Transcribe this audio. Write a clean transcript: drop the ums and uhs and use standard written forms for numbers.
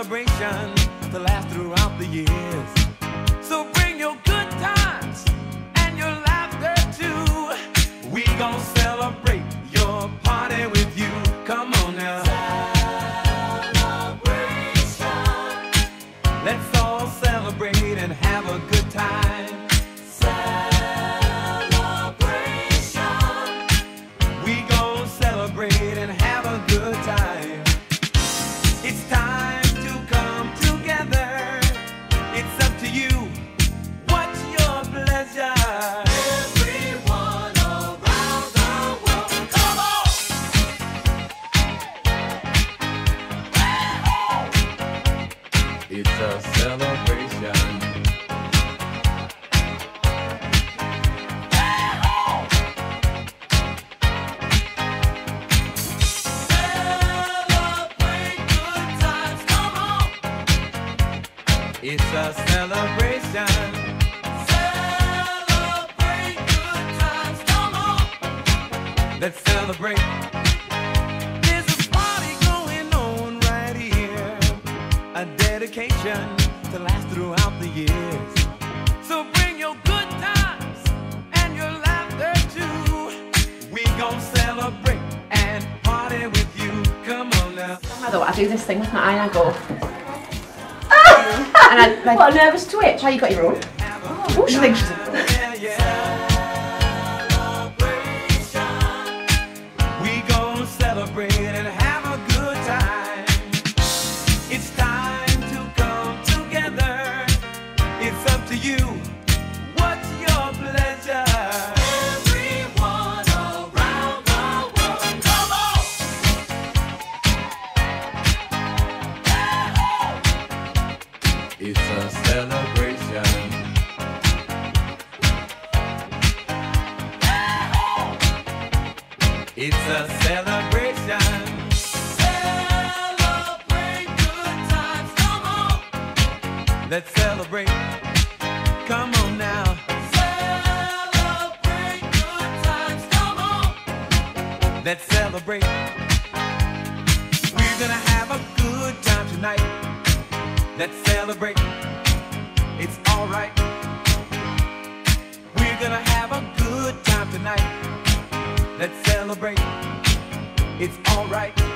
celebration to last throughout the years. So bring your good times and your laughter too. We gon' celebrate your party with you. Come on now. Celebration. Let's all celebrate and have a good time. Celebration. We gon' celebrate and have a good time. It's time to come together. It's up to you. What's your pleasure? Everyone around the world, come on! It's a celebration. It's a celebration. Celebrate good times, come on. Let's celebrate. There's a party going on right here. A dedication to last throughout the years. So bring your good times and your laughter too. We gon' celebrate and party with you. Come on now. Although I do this thing with my eye and I go. And what a nervous twitch. How you got your own? Oh, she thinks she's We gon' celebrate and have a good time. It's time to come together. It's up to you. What's your pleasure? Everyone around the world, come on! It's a celebration. It's a celebration. Celebrate good times, come on. Let's celebrate. Come on now. Celebrate good times, come on. Let's celebrate. We're gonna have a good time tonight. Let's celebrate. It's alright. We're gonna have a good time tonight. Let's celebrate. It's alright.